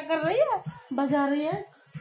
कर रही है, बजा रही है।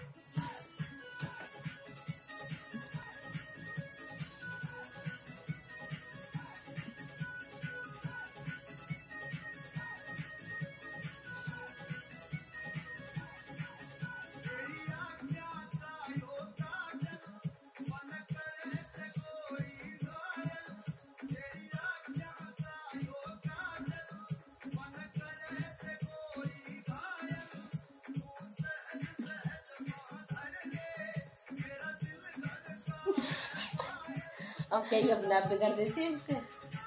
अब क्या ही अपने आप कर देती है इससे।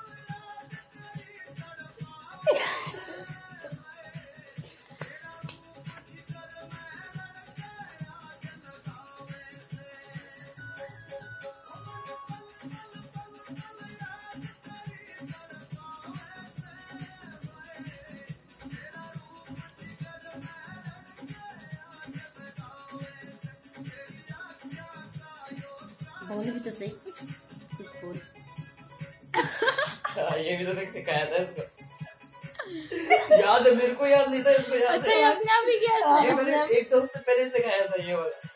बोल भी तो सही कुछ बोल। ये भी तो देख सिखाया था इसको। याद है मेरे को, याद नहीं था इसको। याद अच्छा, ये अपने आप ही किया था। ये मैंने एक तो हफ्ते पहले सिखाया था ये वाला।